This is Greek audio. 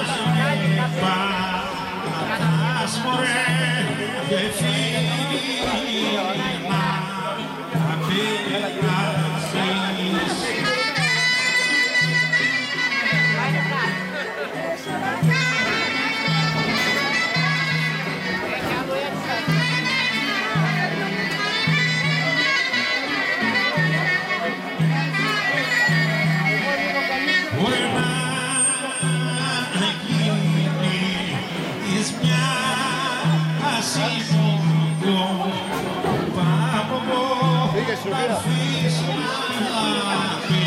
Πατάς μωρέ και φύγει να πειράζεις. Μπορεί να γίνεις μια ασύμβολο, πάμε εγώ να αφήσω να πει.